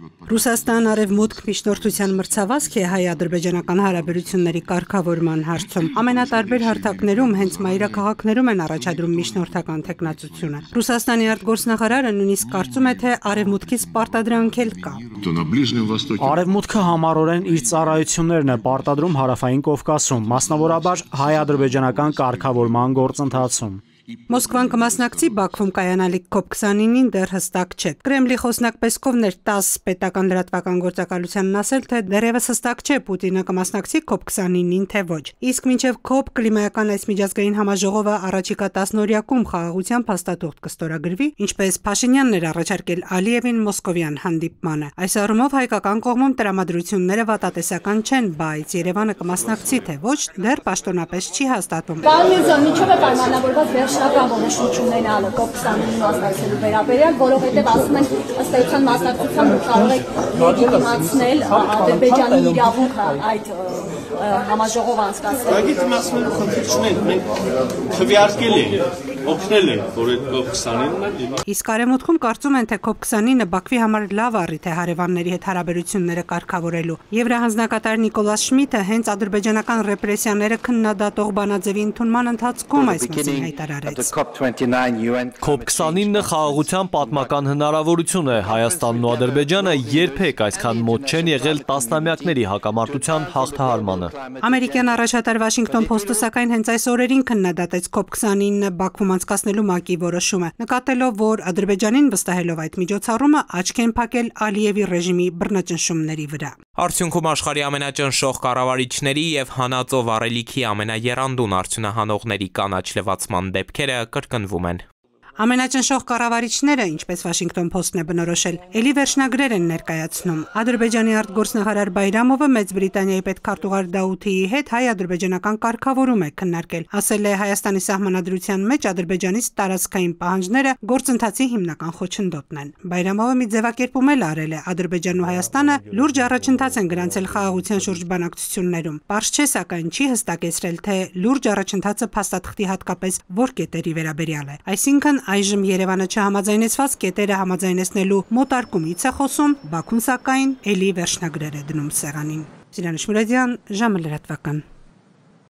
Ռուսաստան արևմուտք միջնորդության մրցավազք է հայ-ադրբեջանական հարաբերությունների կարգավորման հարցում։ Ամենատարբեր հարթակներում հենց մայրաքաղաքներում են առաջադրում միջնորդական թեկնածությունը։ Ռուսաստանի արտգործնախարարը նույնիսկ կարծում է, թե արևմուտքից պարտադրանք էլ կա։ Արևմուտքը համառորեն իր ծառայություններն է պարտադրում Հարավային Կովկասում, մասնավորաբար հայ-ադրբեջանական կարգավորման գործընթացում։ Մոսկվան կմասնակցի Բաքվում կայանալիք COP29-ին դեռ հստակ չէ։ Կրեմլի խոսնակ Պեսկովն էր ՏԱՍՍ պետական լրատվական գործակալությանն ասել, թե դեռևս հստակ չէ Պուտինը կմասնակցի COP29-ին, թե ոչ։ Իսկ մինչև COP կլիմայական այս միջազգային համաժողովը առաջիկա 10-օրյակում խաղաղության փաստաթուղթ կստորագրվի, ինչպես Փաշինյանն էր առաջարկել Ալիևին մոսկովյան հանդիպմանը։ Այս առումով հայկական կողմում տրամադրությունները վատատեսական չեն, բայց Երևանը կմասնակցի, թե ոչ, դեռ պաշտոնապես չի հաստատվում։ Շնորհակալ որոշություն ունենալը COP29-ին մասնակցելու վերաբերյալ, որովհետև ասում են ըստ էության մասնակցությամբ կարող եք լեգիտիմացնել Ադրբեջանի իրավունքը այդ համաժողով անցկացնել։ Լեգիտիմացնելու խնդիր չունենք, մենք քվեարկել ենք, օգնել ենք, որ այդ COP29-ը Իսկ արևմուտքում կարծում են, թե COP29-ը Բաքվի համար լավ առիթ է հարևանների հետ հարաբերությունները կարգավորելու։ Եվրահանձնակատար Նիկոլաս Շմիթը հենց ադրբեջանական ռեպրեսիաները քննադատող բանաձևի ընդունման ընթացքում այս մասին հայտարարեց։ COP29-ը խաղաղության պատմական հնարավորություն է։ Հայաստանն ու Ադրբեջանը երբեք այսքան մոտ չեն եղել տասնամյակների հակամարտության հաղթահարմանը։ Ամերիկյան առաջատար Washington Post-ը սակայն հենց այս օրերին քննադատեց COP29-ը Բաքվում անցկացնելու ՄԱԿ-ի որոշումը, նկատելով, որ Ադրբեջանին վստահելով այդ միջոցառումը աչք են փակել Ալիևի ռեժիմի բռնաճնշումների վրա։ Արդյունքում աշխարհի ամենաճնշող կառավարիչների եւ հանածո վառելիքի ամենաեռանդուն արդյունահանողների կանաչ լվացման դեպքերը կրկնվում են։ Ամենաճնշող կառավարիչները, ինչպես Washington Post-ն է բնորոշել, էլի վերջնագրեր են ներկայացնում։ Ադրբեջանի արտգործնախարար Բայրամովը Մեծ Բրիտանիայի պետքարտուղար Դաութիի հետ հայ-ադրբեջանական կարգավորում է քննարկել։ Ասել է Հայաստանի սահմանադրության մեջ Ադրբեջանից տարածքային պահանջները գործընթացի հիմնական խոչընդոտն են։ Բայրամովը մի ձևակերպում էլ արել է Ադրբեջանն ու Հայաստանը լուրջ առաջընթաց են գրանցել խաղաղության շուրջ բանակցություններում։ Պարզ չէ, սակայն չի հստակեցրել, թե լուրջ առաջընթացը փաստաթղթի հատկապես որ կետերի վերաբերյալ է։ Այսինքն այժմ Երևանը չհամաձայնեցված կետերը համաձայնեցնելու մոտարկումից է խոսում, Բաքուն սակայն էլի վերջնագրեր է դնում սեղանին։ Սիրան Շմուրադյան, ժամը լրատվական։